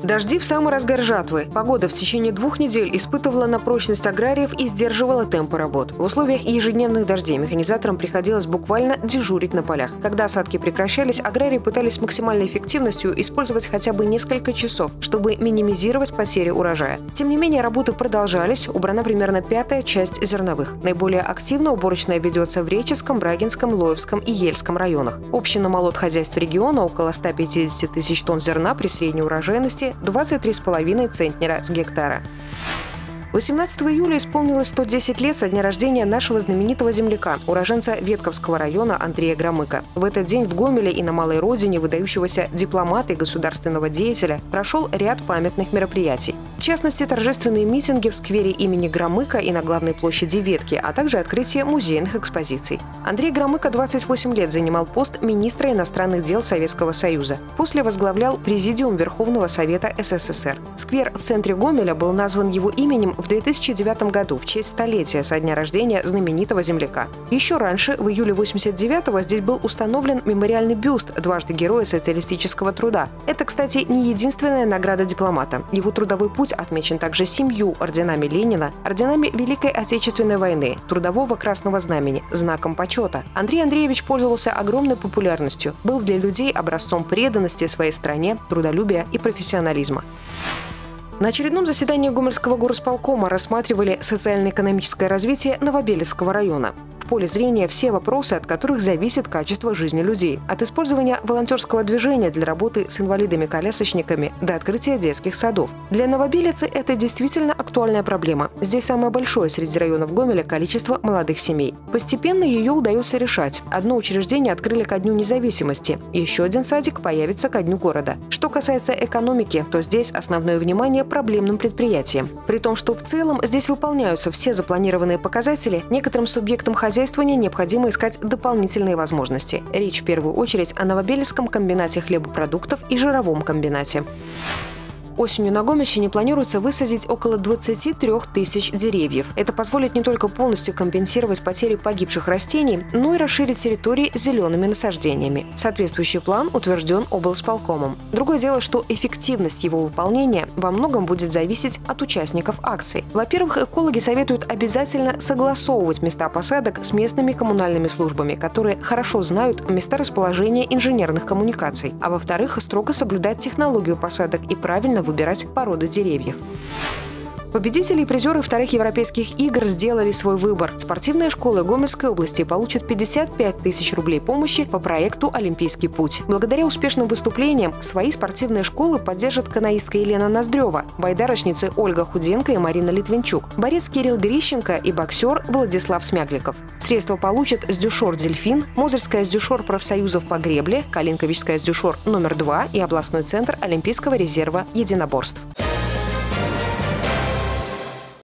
Дожди в самый разгар жатвы. Погода в течение 2 недель испытывала на прочность аграриев и сдерживала темпы работ. В условиях ежедневных дождей механизаторам приходилось буквально дежурить на полях. Когда осадки прекращались, аграрии пытались с максимальной эффективностью использовать хотя бы несколько часов, чтобы минимизировать потери урожая. Тем не менее, работы продолжались, убрана примерно 1/5 часть зерновых. Наиболее активно уборочная ведется в Реческом, Брагинском, Лоевском и Ельском районах. Общий намолот хозяйств региона около 150 тысяч тонн зерна при средней урожайности 23,5 центнера с гектара. 18 июля исполнилось 110 лет со дня рождения нашего знаменитого земляка, уроженца Ветковского района Андрея Громыка. В этот день в Гомеле и на Малой Родине выдающегося дипломата и государственного деятеля прошел ряд памятных мероприятий. В частности, торжественные митинги в сквере имени Громыка и на главной площади Ветки, а также открытие музейных экспозиций. Андрей Громыко 28 лет занимал пост министра иностранных дел Советского Союза. После возглавлял Президиум Верховного Совета СССР. Сквер в центре Гомеля был назван его именем в 2009 году в честь столетия со дня рождения знаменитого земляка. Еще раньше, в июле 89-го, здесь был установлен мемориальный бюст дважды Героя социалистического труда. Это, кстати, не единственная награда дипломата. Его трудовой путь отмечен также 7 орденами Ленина, орденами Великой Отечественной войны, Трудового Красного Знамени, знаком почета. Андрей Андреевич пользовался огромной популярностью, был для людей образцом преданности своей стране, трудолюбия и профессионализма. На очередном заседании Гомельского горосполкома рассматривали социально-экономическое развитие Новобелецкого района. В поле зрения все вопросы, от которых зависит качество жизни людей. От использования волонтерского движения для работы с инвалидами-колясочниками до открытия детских садов. Для Новобелицы это действительно актуальная проблема. Здесь самое большое среди районов Гомеля количество молодых семей. Постепенно ее удается решать. Одно учреждение открыли ко Дню независимости. Еще один садик появится ко Дню города. Что касается экономики, то здесь основное внимание проблемным предприятиям. При том, что в целом здесь выполняются все запланированные показатели, некоторым субъектам хозяйствования необходимо искать дополнительные возможности. Речь в первую очередь о Новобелецком комбинате хлебопродуктов и жировом комбинате. Осенью на Гомельщине планируется высадить около 23 тысяч деревьев. Это позволит не только полностью компенсировать потери погибших растений, но и расширить территории зелеными насаждениями. Соответствующий план утвержден облсполкомом. Другое дело, что эффективность его выполнения во многом будет зависеть от участников акций. Во-первых, экологи советуют обязательно согласовывать места посадок с местными коммунальными службами, которые хорошо знают места расположения инженерных коммуникаций. А во-вторых, строго соблюдать технологию посадок и правильно выбирать породы деревьев. Победители и призеры вторых европейских игр сделали свой выбор. Спортивные школы Гомельской области получат 55 тысяч рублей помощи по проекту «Олимпийский путь». Благодаря успешным выступлениям свои спортивные школы поддержат каноистка Елена Ноздрева, байдарочницы Ольга Худенко и Марина Литвинчук, борец Кирилл Грищенко и боксер Владислав Смягликов. Средства получат Сдюшор «Дельфин», Мозырская Сдюшор профсоюзов по гребле, Калинковичская Сдюшор номер 2 и областной центр Олимпийского резерва единоборств.